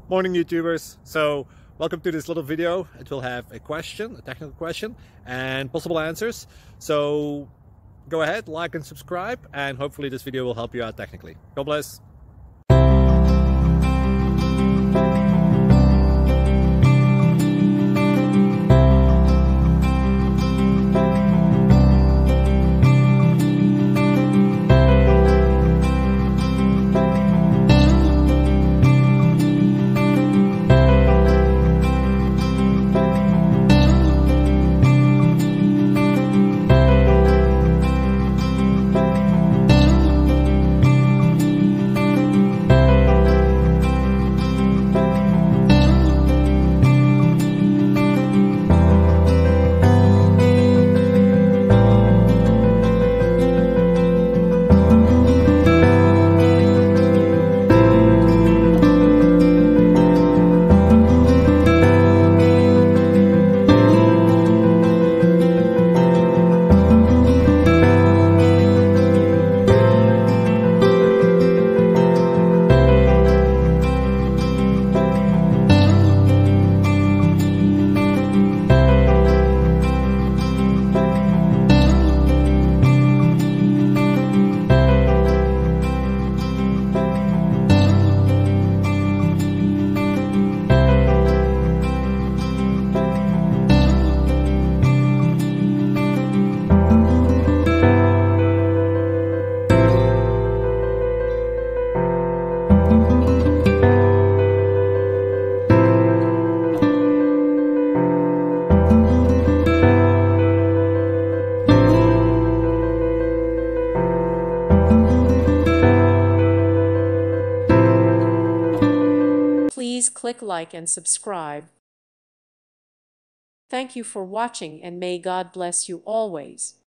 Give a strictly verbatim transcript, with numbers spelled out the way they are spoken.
Morning YouTubers. So welcome to this little video. It will have a question, a technical question, and possible answers. So go ahead, like and subscribe, and hopefully this video will help you out technically. God bless. Please click like and subscribe. Thank you for watching, and may God bless you always.